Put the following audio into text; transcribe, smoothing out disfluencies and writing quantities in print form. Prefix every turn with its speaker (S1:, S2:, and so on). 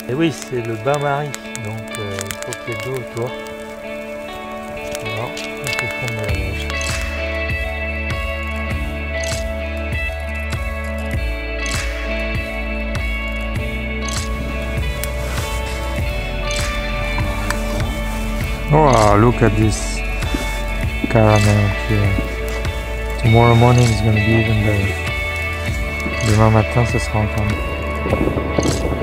S1: Et oui, c'est le bain-marie, donc il faut qu'il y ait de l'eau autour. Alors, on fait fondre la neige. Oh, look at this caramel here. Tomorrow morning is going to be even better. Demain matin, ce sera encore mieux.